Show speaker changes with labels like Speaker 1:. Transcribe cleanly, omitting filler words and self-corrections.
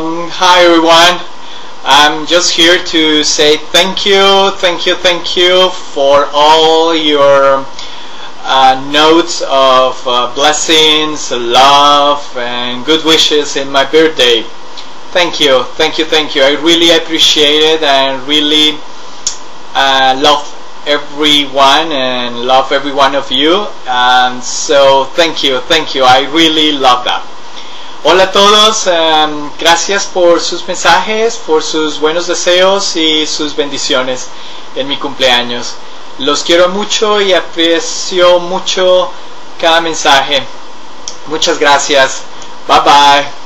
Speaker 1: Hi everyone. I'm just here to say thank you for all your notes of blessings, love, and good wishes in my birthday. Thank you. I really appreciate it and really love everyone and love every one of you. And so thank you. I really love that. Hola a todos, gracias por sus mensajes, por sus buenos deseos y sus bendiciones en mi cumpleaños. Los quiero mucho y aprecio mucho cada mensaje. Muchas gracias. Bye bye.